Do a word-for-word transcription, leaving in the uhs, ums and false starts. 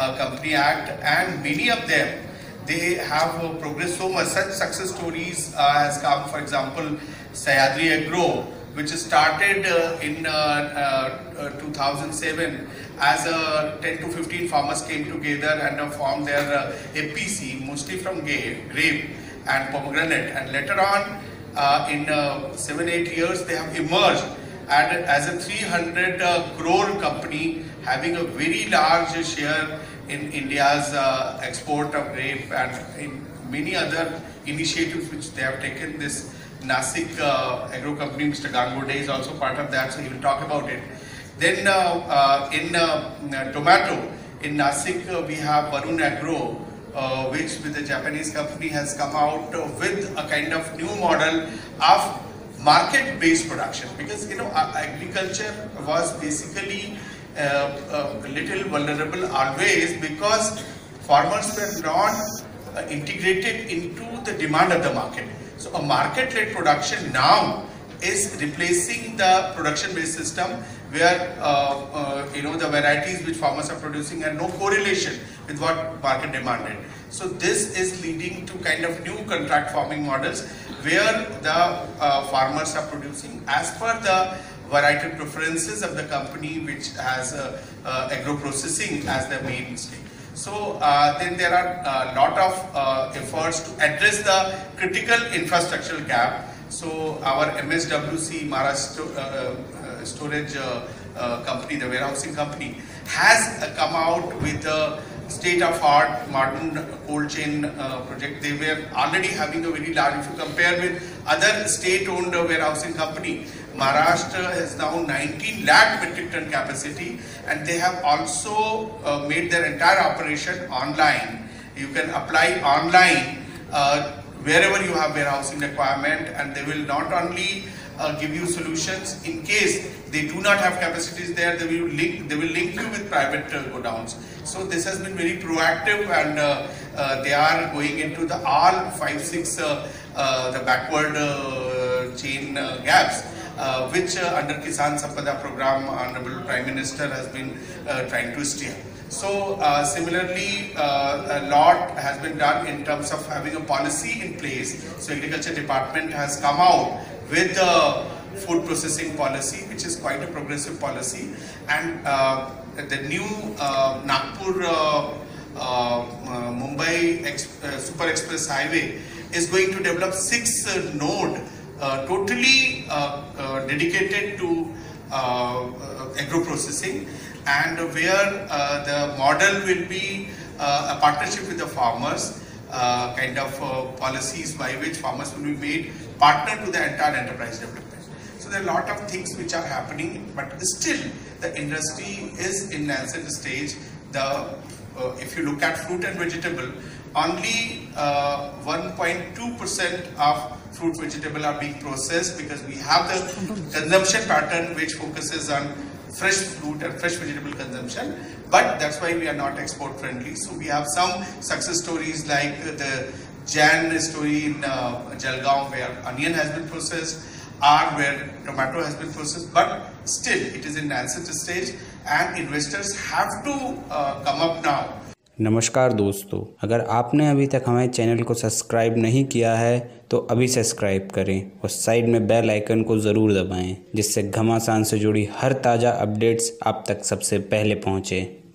uh, Company Act, and many of them, they have uh, progressed so much. Such success stories uh, has come, for example, Sahyadri Agro, which started uh, in uh, uh, uh, two thousand seven as uh, ten to fifteen farmers came together and uh, formed their uh, A P C, mostly from grape and pomegranate, and later on uh, in uh, seven eight years they have emerged and as a three hundred uh, crore company, having a very large share in India's uh, export of grape, and in many other initiatives which they have taken. This Nasik uh, Agro Company, Mister Gangode is also part of that, so he will talk about it. Then uh, uh, in uh, tomato, in Nasik uh, we have Varun Agro, uh, which with a Japanese company has come out uh, with a kind of new model of market-based production, because you know agriculture was basically uh, a little vulnerable always because farmers were not uh, integrated into the demand of the market. So a market-led production now is replacing the production-based system where uh, uh, you know the varieties which farmers are producing have no correlation with what market demanded. So this is leading to kind of new contract farming models where the uh, farmers are producing as per the variety preferences of the company which has uh, uh, agro processing as the mainstay. So uh, then there are a lot of uh, efforts to address the critical infrastructural gap. So our M S W C, Maharashtra uh, uh, Storage uh, uh, Company, the warehousing company, has uh, come out with a state-of-art modern cold chain uh, project. They were already having a very large, if you compare with other state-owned uh, warehousing company, Maharashtra has now nineteen lakh metric ton capacity, and they have also uh, made their entire operation online. You can apply online uh, wherever you have warehousing requirement, and they will not only uh, give you solutions in case they do not have capacities there, they will link, they will link you with private uh, godowns. So this has been very proactive, and uh, uh, they are going into the all five, six uh, uh, the backward uh, chain uh, gaps, uh, which uh, under Kisan Sampada program, Honorable Prime Minister has been uh, trying to steer. So uh, similarly, uh, a lot has been done in terms of having a policy in place. So Agriculture Department has come out with the food processing policy, which is quite a progressive policy, and uh, the new uh, Nagpur uh, uh, uh, Mumbai Ex uh, Super Express Highway is going to develop six uh, node uh, totally uh, uh, dedicated to uh, uh, agro processing, and where uh, the model will be uh, a partnership with the farmers, uh, kind of uh, policies by which farmers will be made partner to the entire enterprise development. So there are a lot of things which are happening, but still the industry is in nascent stage. The uh, if you look at fruit and vegetable, only uh, one point two percent of fruit vegetable are being processed, because we have the consumption pattern which focuses on fresh fruit and fresh vegetable consumption, but that's why we are not export friendly. So we have some success stories like the Jan story in uh, Jalgaon, where onion has been processed, or where tomato has been processed, but still it is in nascent stage, and investors have to uh, come up now. नमस्कार दोस्तों, अगर आपने अभी तक हमारे channel को subscribe नहीं किया है तो अभी सब्सक्राइब करें और साइड में बेल आइकन को ज़रूर दबाएं, जिससे घमासान से जुड़ी हर ताज़ा अपडेट्स आप तक सबसे पहले पहुंचे।